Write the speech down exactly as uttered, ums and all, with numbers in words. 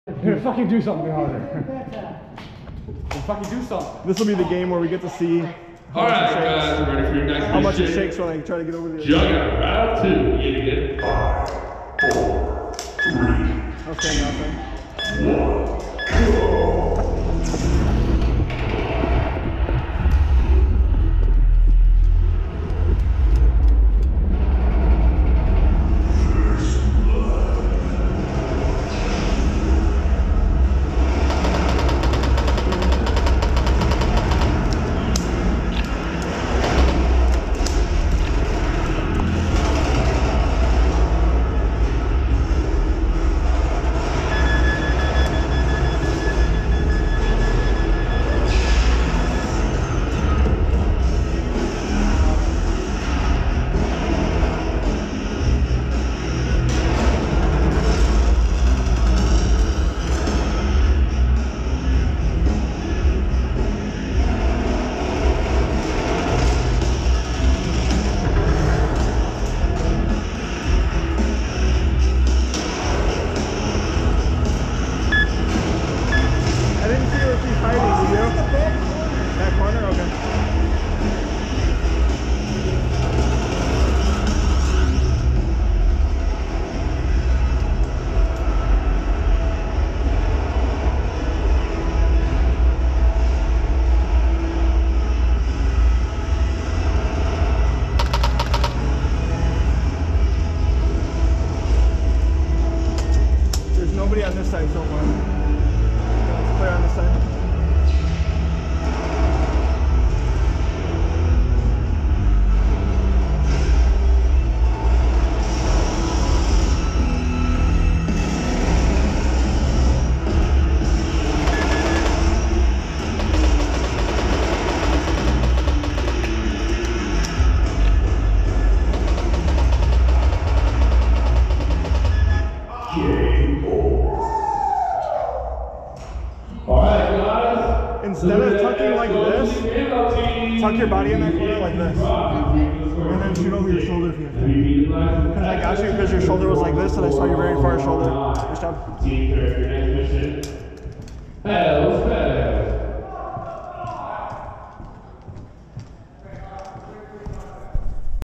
Here, fucking do something harder. Fucking do something. This will be the game where we get to see All right, guys, we're ready for your next how much it mission. shakes when I try to get over the Juggernaught, round two. You get it again. Five, four, three, okay, nothing. one, go. Nobody on this side so far. It's clear on this side. Instead of tucking like this, tuck your body in that corner like this. And then shoot over your shoulder if you can. Because I got you because your shoulder was like this and I saw your very far shoulder. Nice job. Team, for your next mission. Hells, hells.